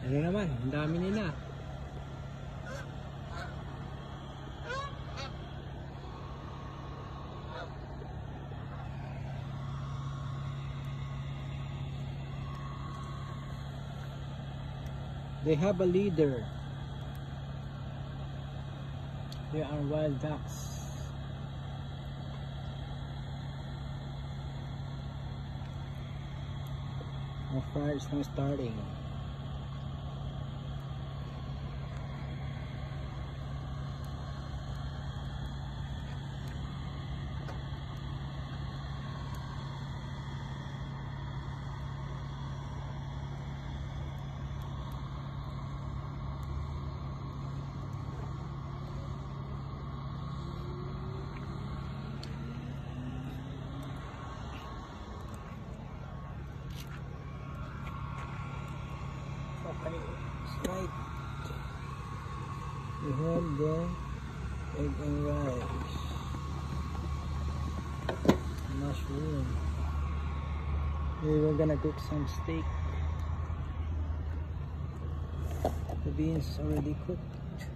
Ano naman, ang dami nila. They have a leader. They are wild ducks. The fire is now starting. Okay, right. We have the egg and rice, mushroom. We were gonna cook some steak. The beans already cooked.